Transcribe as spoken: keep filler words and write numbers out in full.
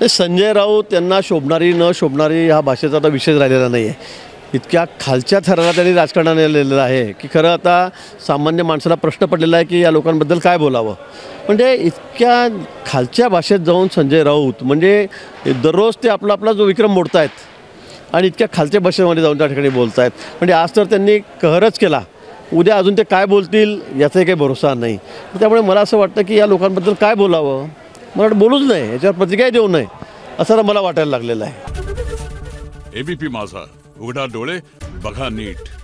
संजय राऊत यांना शोभणारी न शोभणारी हा भाषेचा आता विषय राहिलेला नाही आहे. इतक्या खालच्या थराला त्यांनी राजकारणात नेलेलं आहे की खरं आता सामान्य माणसाला प्रश्न पडलेला आहे की या लोकांबद्दल काय बोलावं. म्हणजे इतक्या खालच्या भाषेत जाऊन संजय राऊत म्हणजे दररोज ते आपला आपला जो विक्रम मोडत आहेत आणि इतक्या खालच्या भाषेमध्ये जाऊन त्या ठिकाणी बोलत आहेत. म्हणजे आज तर त्यांनी कहरच केला, उद्या अजून ते काय बोलतील याचाही काही भरोसा नाही. त्यामुळे मला असं वाटतं की या लोकांबद्दल काय बोलावं, मला बोलूच नाही, याच्यावर प्रतिक्रिया देऊ नये असं मला वाटायला लागलेलं आहे. एबीपी माझा, उघडा डोळे बघा नीट.